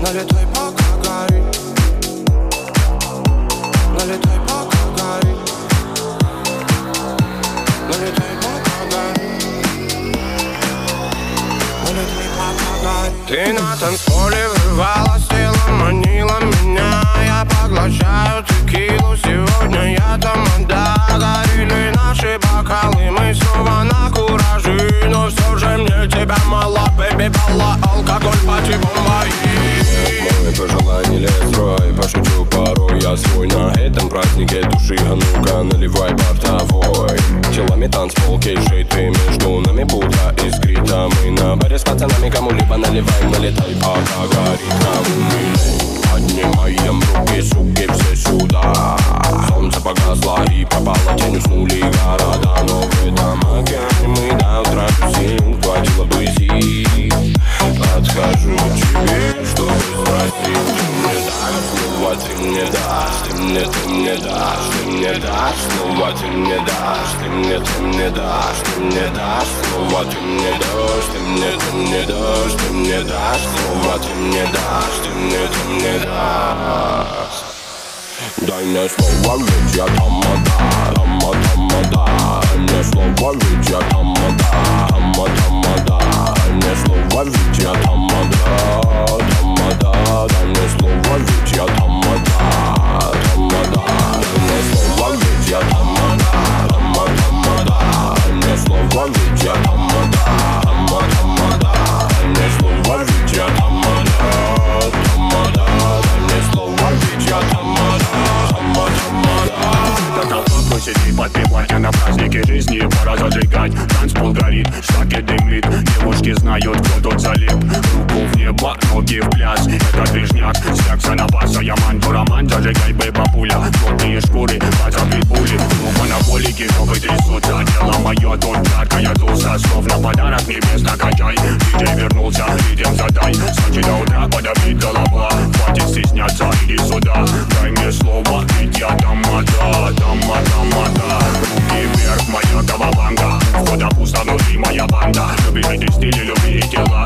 Налетай, пока горит. Налетай, пока горит. Налетай, пока горит. Налетай, пока горит. Ты на танцполе врывалась, телом манила меня. Я поглощаю текилу, сегодня я Тамада. Горели наши бокалы, мы снова на кураже. Но все же мне тебя мало, бэби, балла. Алкоголь, пати, бомбай. Мой пожелание лет строй, пошучу порой. Я свой на этом празднике души. А ну-ка наливай бортовой. Телами танцпол, кейшей, ты между нами будто искрит. А мы на баре с пацанами кому-либо наливаем. Налетай, пока горит камин. Поднимаем руки, суки, все сюда. Солнце погасло и пропало, тень уснули города. Но в этом океане мы до утра тусим. Хватило бы сил. Подхожу к тебе, чтобы спросить. Ты мне дашь, ты мне дашь, ты мне дашь, снова ты мне дашь, ты мне дашь, ты мне дашь, снова ты мне дашь, ты мне дашь, ты мне дашь, снова ты мне дашь, ты мне дашь. Дай мне слово, ведь я Тамада, Тамада. Дай мне слово, ведь я Тамада, Тамада. Дай мне слово, ведь я Тамада, Тамада. Дай мне слово, ведь я Тамада, Тамада. Дай мне слово, ведь я Тамада, Тамада. Дай мне слово, ведь я Тамада, Тамада. Дай мне слово, ведь я Тамада, Тамада. Дай мне слово, ведь я Тамада. Сидеть, подпевать, а на празднике жизни пора зажигать. Танцпол горит, штаки дымит. Девушки знают, кто тут залип. Руку в небо, ноги в пляс. Это движняк, секса на баса. Я манду роман, зажигай, бэйба пуля. Плотные шкуры, база питбули. Ну, монополики, жопы трясутся. Дело мое, тут жаркая туса. Словно подарок небес накачай. Диджей вернулся, ритм задай. С ночи до утра подобит голова. Хватит стесняться, иди сюда. Дай мне слово, ведь я Тамада, Тамада. Руки вверх, моя голованга. Входа пусто, внутри моя банда. Любите стили, любите тела.